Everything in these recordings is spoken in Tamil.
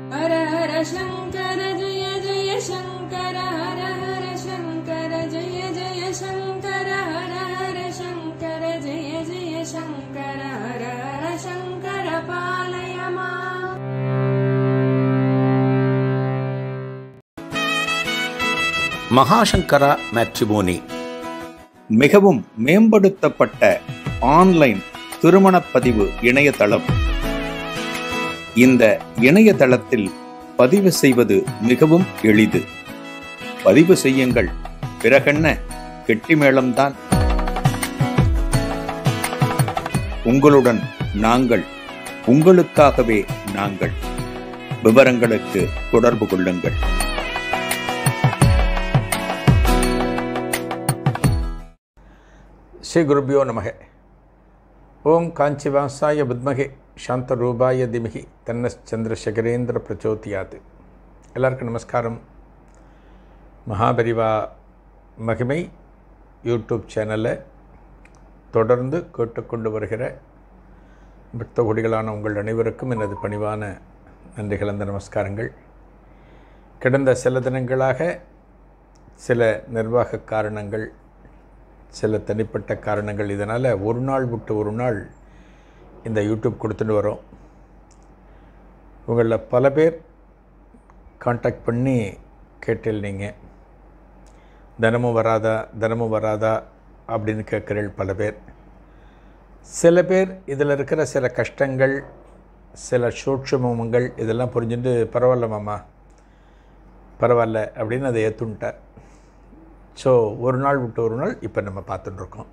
ஹர ஹர சங்கர ஜெய ஜெய சங்கர ஹர ஹர சங்கர ஜெய ஜெய சங்கர ஹர ஹர சங்கர ஜெய ஜெய சங்கர ஹர ஹர சங்கர பாலய மாம். மகாசங்கரா மேட்ரிமோனி மிகவும் மேம்படுத்தப்பட்ட ஆன்லைன் திருமணப்பதிவு இணையதளம். இந்த இணையதளத்தில் பதிவு செய்வது மிகவும் எளிது. பதிவு செய்யுங்கள், பிறகென்ன கெட்டிமேளம்தான். உங்களுடன் நாங்கள், உங்களுக்காகவே நாங்கள். விவரங்களுக்கு தொடர்பு கொள்ளுங்கள். ஸ்ரீ குருபியோ நமக. ஓம் காஞ்சிவாசாய வித்மகே சாந்தரூபாய திமிகி தன்னச்சந்திரசேகரேந்திர பிரச்சோதியாத். எல்லாருக்கும் நமஸ்காரம். மகாபரிவா மகிமை யூடியூப் சேனலை தொடர்ந்து கேட்டுக்கொண்டு வருகிற பக்த கொடிகளான உங்கள் அனைவருக்கும் எனது பணிவான நன்றி கலந்த நமஸ்காரங்கள். கடந்த சில தினங்களாக சில நிர்வாக காரணங்கள், சில தனிப்பட்ட காரணங்கள், இதனால் ஒரு நாள் விட்டு ஒரு நாள் இந்த யூடியூப் கொடுத்துட்டு வரோம். உங்களில் பல பேர் காண்டாக்ட் பண்ணி கேட்டிருந்தீங்க, தினமும் வராதா அப்படின்னு கேட்குறீள் பல பேர். சில பேர் இதில் இருக்கிற சில கஷ்டங்கள், சில சூட்சுமங்கள் இதெல்லாம் புரிஞ்சுட்டு பரவாயில்ல மாமா பரவாயில்ல அப்படின்னு அதை ஏற்றுன்ட்டார். ஸோ ஒரு நாள் விட்டு ஒரு நாள் இப்போ நம்ம பார்த்துட்டுருக்கோம்.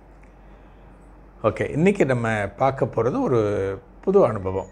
ஓகே, இன்றைக்கி நம்ம பார்க்க போகிறது ஒரு புது அனுபவம்.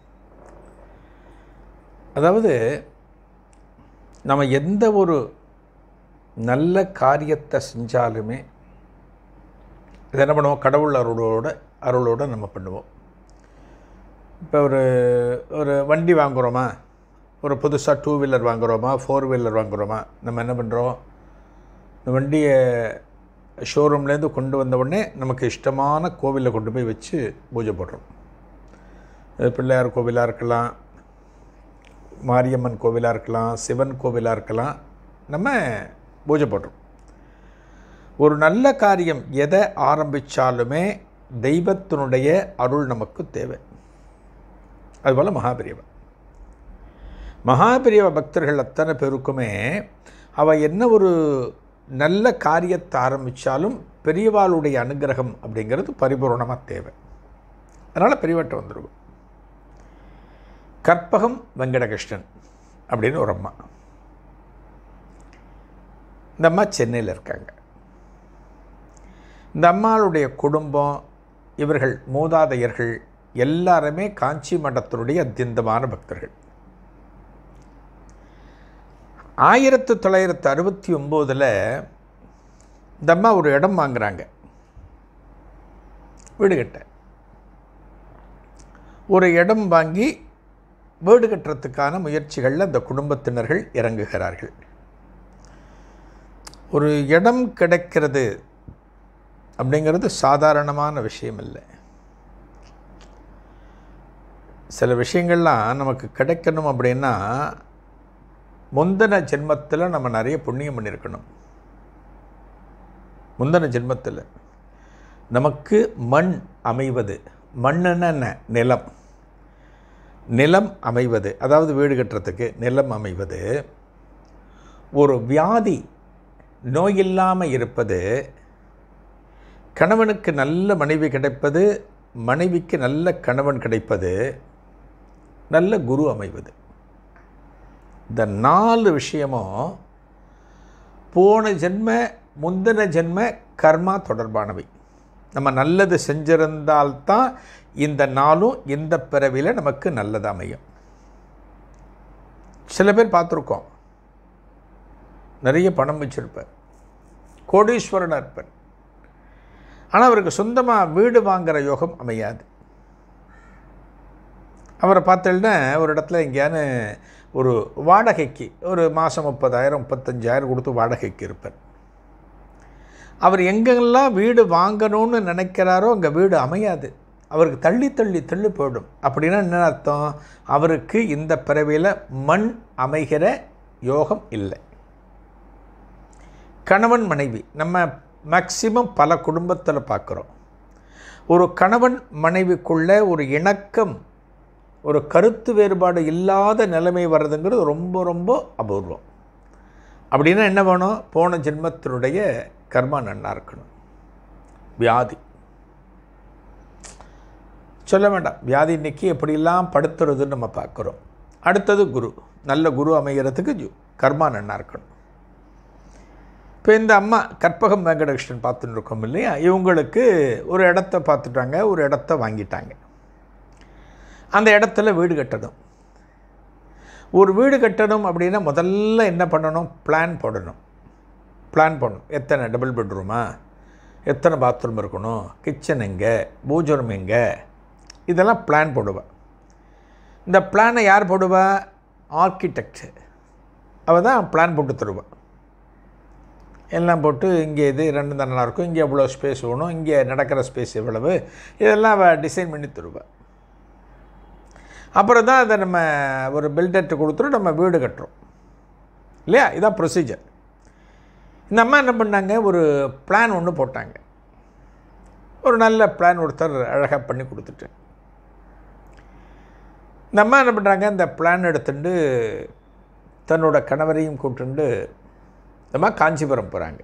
அதாவது நம்ம எந்த ஒரு நல்ல காரியத்தை செஞ்சாலுமே இதை என்ன பண்ணுவோம், கடவுள் அருளோடு நம்ம பண்ணுவோம். இப்போ ஒரு வண்டி வாங்குகிறோமா, ஒரு புதுசாக 2 வீலர் வாங்குகிறோமா, 4 வீலர் வாங்குகிறோமா, நம்ம என்ன பண்ணுறோம், இந்த வண்டியை ஷோரூம்லேருந்து கொண்டு வந்த உடனே நமக்கு இஷ்டமான கோவிலில் கொண்டு போய் வச்சு பூஜை போடுறோம். அது பிள்ளையார் கோவிலாக இருக்கலாம், மாரியம்மன் கோவிலாக இருக்கலாம், சிவன் கோவிலாக இருக்கலாம், நம்ம பூஜை போடுறோம். ஒரு நல்ல காரியம் எதை ஆரம்பித்தாலுமே தெய்வத்தினுடைய அருள் நமக்கு தேவை. அதுபோல் மகாபெரியவா பக்தர்கள் அத்தனை பேருக்குமே அவள் என்ன ஒரு நல்ல காரியத்தை ஆரம்பித்தாலும் பெரியவாளுடைய அனுகிரகம் அப்படிங்கிறது பரிபூர்ணமாக தேவை. அதனால் பெரியவாட்ட வந்துடுவோம். கற்பகம் வெங்கடகிருஷ்ணன் அப்படின்னு ஒரு அம்மா. இந்த அம்மா சென்னையில் இருக்காங்க. இந்த அம்மாளுடைய குடும்பம், இவர்கள் மூதாதையர்கள் எல்லாருமே காஞ்சி மடத்தினுடைய அத்தியந்தமான பக்தர்கள். 1969 இந்த அம்மா ஒரு இடம் வாங்குகிறாங்க, வீடு கட்ட. ஒரு இடம் வாங்கி வீடு கட்டுறதுக்கான முயற்சிகளில் அந்த குடும்பத்தினர்கள் இறங்குகிறார்கள். ஒரு இடம் கிடைக்கிறது அப்படிங்கிறது சாதாரணமான விஷயம் இல்லை. சில விஷயங்கள்லாம் நமக்கு கிடைக்கணும் அப்படின்னா முந்தின ஜென்மத்தில் நம்ம நிறைய புண்ணியம் பண்ணியிருக்கணும். முந்தின ஜென்மத்தில் நமக்கு மண் அமைவது, மண்ணுன்னா என்ன, நிலம் அமைவது, அதாவது வீடு கட்டுறதுக்கு நிலம் அமைவது, ஒரு வியாதி நோய் இல்லாமல் இருப்பது, கணவனுக்கு நல்ல மனைவி கிடைப்பது, மனைவிக்கு நல்ல கணவன் கிடைப்பது, நல்ல குரு அமைவது. இந்த 4 விஷயமும் போன ஜென்ம முந்தின ஜென்ம கர்மா தொடர்பானவை. நம்ம நல்லது செஞ்சிருந்தால்தான் இந்த நாளும் இந்த பிறவியில் நமக்கு நல்லது அமையும். சில பேர் பார்த்துருக்கோம், நிறைய பணம் வச்சிருப்பார், கோடீஸ்வரனாக இருப்பார், ஆனால் அவருக்கு சொந்தமாக வீடு வாங்குகிற யோகம் அமையாது. அவரை பார்த்தேன்னா ஒரு இடத்துல எங்கேயானு ஒரு வாடகைக்கு ஒரு மாதம் 30,000 35,000 கொடுத்து வாடகைக்கு இருப்பார். அவர் எங்கெல்லாம் வீடு வாங்கணும்னு நினைக்கிறாரோ அங்கே வீடு அமையாது. அவருக்கு தள்ளி தள்ளி தள்ளி போயிடும். அப்படின்னா என்ன அர்த்தம்? அவருக்கு இந்த பிறவியில் மண் அமைகிற யோகம் இல்லை. கணவன் மனைவி நம்ம மேக்சிமம் பல குடும்பத்தில் பார்க்குறோம். ஒரு கணவன் மனைவிக்குள்ளே ஒரு இணக்கம், ஒரு கருத்து வேறுபாடு இல்லாத நிலைமை வர்றதுங்கிறது ரொம்ப ரொம்ப அபூர்வம். அப்படின்னா என்ன வேணும்? போன ஜென்மத்தினுடைய கர்மா நன்னா இருக்கணும். வியாதி சொல்ல வேண்டாம், வியாதி இன்னைக்கு எப்படிலாம் படுத்துறதுன்னு நம்ம பார்க்குறோம். அடுத்தது குரு, நல்ல குரு அமைகிறதுக்கு கர்மா நன்னா இருக்கணும். இப்போ இந்த அம்மா கற்பகம் வெங்கடகிருஷ்ணன் பார்த்துட்டு இருக்கோம் இல்லையா, இவங்களுக்கு ஒரு இடத்த பார்த்துட்டாங்க, ஒரு இடத்த வாங்கிட்டாங்க. அந்த இடத்துல வீடு கட்டணும். ஒரு வீடு கட்டணும் அப்படின்னா முதல்ல என்ன பண்ணணும்? பிளான் போடணும். எத்தனை டபுள் பெட்ரூமா, எத்தனை பாத்ரூம் இருக்கணும், கிச்சன் எங்கே, பூஜை ரூம் எங்கே, இதெல்லாம் பிளான் போடுவேன். இந்த பிளானை யார் போடுவா? ஆர்கிடெக்ட். அவள் தான் பிளான் போட்டு தருவாள். எல்லாம் போட்டு இங்கே இது 2 தான் நல்லாயிருக்கும், இங்கே எவ்வளோ ஸ்பேஸ் வேணும், இங்கே நடக்கிற ஸ்பேஸ் எவ்வளவு, இதெல்லாம் அவள் டிசைன் பண்ணி தருவாள். அப்புறம் தான் அதை நம்ம ஒரு பில்டர்ட்டு கொடுத்துட்டு நம்ம வீடு கட்டுறோம் இல்லையா? இதான் ப்ரொசீஜர். இந்த அம்மா என்ன பண்ணாங்க? ஒரு பிளான் ஒன்று போட்டாங்க. ஒரு நல்ல பிளான் ஒருத்தர் அழகாக பண்ணி கொடுத்துட்டு இந்த அம்மா என்ன பண்ணுறாங்க? இந்த பிளான் எடுத்துட்டு தன்னோட கணவரையும் கூப்பிட்டுண்டு இந்த அம்மா காஞ்சிபுரம் போகிறாங்க.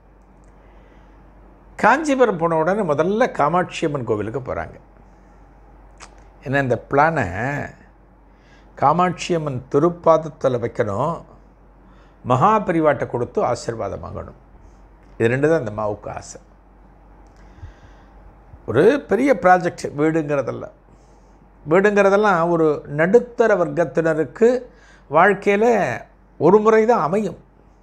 காஞ்சிபுரம் போன உடனே முதல்ல காமாட்சி அம்மன் கோவிலுக்கு போகிறாங்க. ஏன்னா இந்த பிளானை காமாட்சி அம்மன் திருப்பாதத்தில் வைக்கணும், மகாபரிவாட்டை கொடுத்து ஆசீர்வாதம் வாங்கணும். இது 2 தான் இந்த அம்மாவுக்கு ஆசை. ஒரு பெரிய ப்ராஜெக்ட் வீடுங்கிறதெல்லாம் ஒரு நடுத்தர வர்க்கத்தினருக்கு வாழ்க்கையில் ஒரு முறை தான் அமையும்.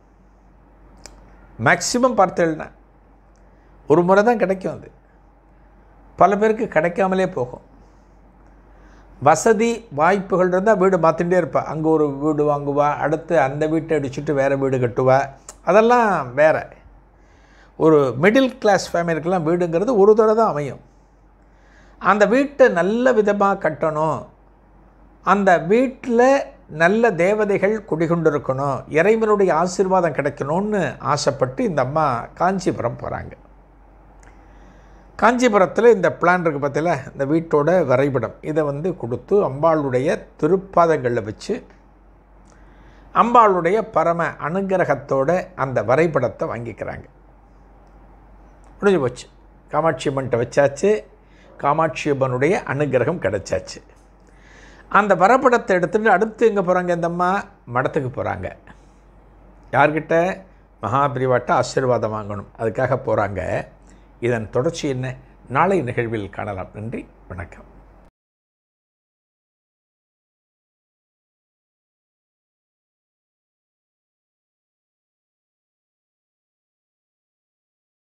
மேக்சிமம் பார்த்தேன்னா ஒரு முறை தான் கிடைக்கும். அது பல பேருக்கு கிடைக்காமலே போகும். வசதி வாய்ப்புகள் இருந்தால் வீடு மாற்றிகிட்டே இருப்பாள். அங்கே ஒரு வீடு வாங்குவா, அடுத்து அந்த வீட்டை அடிச்சுட்டு வேறு வீடு கட்டுவா, அதெல்லாம் வேறு. ஒரு மிடில் கிளாஸ் ஃபேமிலிக்கெலாம் வீடுங்கிறது ஒரு தடவை தான் அமையும். அந்த வீட்டை நல்ல விதமாக கட்டணும், அந்த வீட்டில் நல்ல தேவதைகள் குடிகொண்டிருக்கணும், இறைவனுடைய ஆசீர்வாதம் கிடைக்கணும்னு ஆசைப்பட்டு இந்த அம்மா காஞ்சிபுரம் போகிறாங்க. காஞ்சிபுரத்தில் இந்த பிளான் இருக்குது பார்த்தீங்களா, இந்த வீட்டோட வரைபடம், இதை கொடுத்து அம்பாளுடைய திருப்பாதங்களில் வச்சு அம்பாளுடைய பரம அனுகிரகத்தோட அந்த வரைபடத்தை வாங்கிக்கிறாங்க. முடிஞ்சு போச்சு. காமாட்சி அம்மன்கிட்ட வச்சாச்சு, காமாட்சி அம்மனுடைய அனுகிரகம் கிடைச்சாச்சு. அந்த வரைபடத்தை எடுத்துகிட்டு அடுத்து எங்கே போகிறாங்க? இந்த அம்மா மடத்துக்கு போகிறாங்க. யார்கிட்ட? மகாபரிவாட்ட ஆசீர்வாதம் வாங்கணும், அதுக்காக போகிறாங்க. இதன் தொடர்ச்சி என்ன? நாளை நிகழ்வில் காணலாம். நன்றி, வணக்கம்.